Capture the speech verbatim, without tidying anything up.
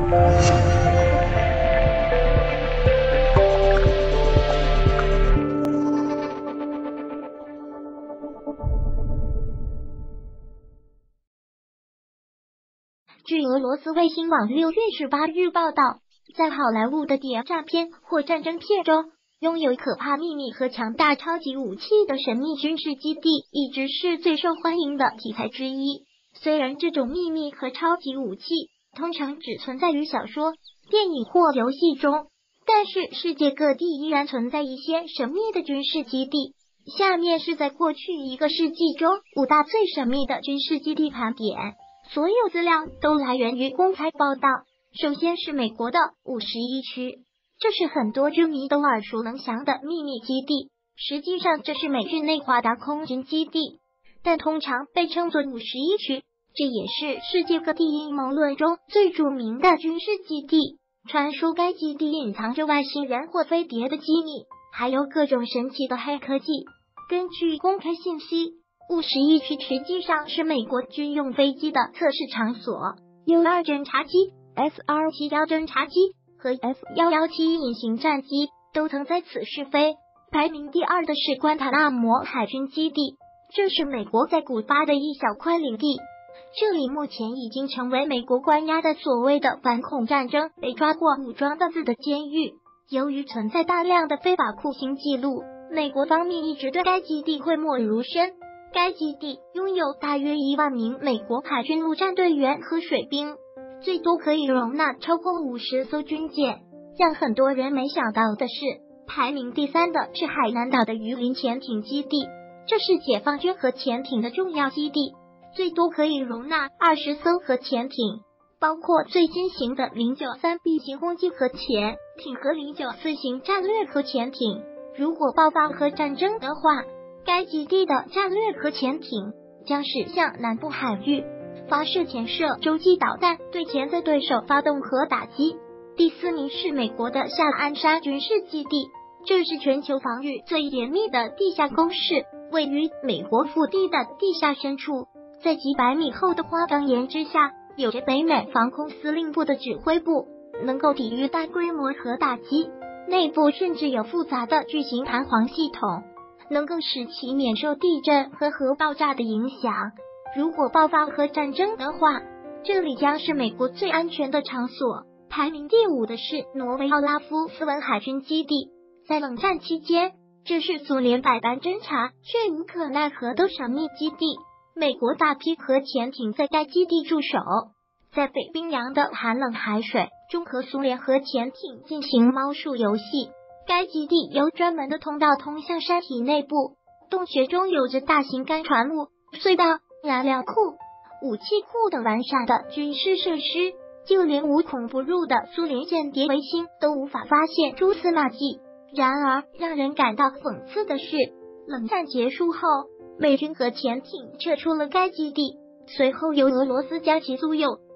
据俄罗斯卫星网六月十八日报道，在好莱坞的谍战片或战争片中，拥有可怕秘密和强大超级武器的神秘军事基地一直是最受欢迎的题材之一。虽然这种秘密和超级武器通常只存在于小说、电影或游戏中，但是世界各地依然存在一些神秘的军事基地。下面是在过去一个世纪中五大最神秘的军事基地盘点，所有资料都来源于公开报道。首先是美国的五十一区，这是很多军迷都耳熟能详的秘密基地，实际上这是美军内华达空军基地，但通常被称作五十一区，这也是世界各地阴谋论中最著名的军事基地。传说该基地隐藏着外星人或飞碟的机密，还有各种神奇的黑科技。根据公开信息，五十一区实际上是美国军用飞机的测试场所， U 二 侦察机、S 二七一 侦察机和 F 一一七隐形战机都曾在此试飞。排名第二的是关塔那摩海军基地，这是美国在古巴的一小块领地，这里目前已经成为美国关押的所谓的反恐战争被抓过武装分子的监狱。由于存在大量的非法酷刑记录，美国方面一直对该基地讳莫如深。该基地拥有大约一万名美国海军陆战队员和水兵，最多可以容纳超过五十艘军舰。让很多人没想到的是，排名第三的是海南岛的鱼鳞潜艇基地，这是解放军核潜艇的重要基地，最多可以容纳二十艘核潜艇，包括最新型的 零九三 B 型轰击核潜艇和 零九四 型战略核潜艇。如果爆发核战争的话，该基地的战略核潜艇将驶向南部海域，发射潜射洲际导弹，对潜在对手发动核打击。第四名是美国的夏安山军事基地，这是全球防御最严密的地下工事，位于美国腹地的地下深处，在几百米厚的花岗岩之下，有着北美防空司令部的指挥部，能够抵御大规模核打击。内部甚至有复杂的巨型弹簧系统，能够使其免受地震和核爆炸的影响。如果爆发核战争的话，这里将是美国最安全的场所。排名第五的是挪威奥拉夫斯文海军基地，在冷战期间，这是苏联百般侦察却无可奈何的神秘基地。美国大批核潜艇在该基地驻守，在北冰洋的寒冷海水中和苏联核潜艇进行猫术游戏。该基地有专门的通道通向山体内部，洞穴中有着大型干船坞、隧道、燃料库、武器库等完善的军事设施，就连无孔不入的苏联间谍卫星都无法发现蛛丝马迹。然而，让人感到讽刺的是，冷战结束后，美军核潜艇撤出了该基地，随后由俄罗斯将其租用。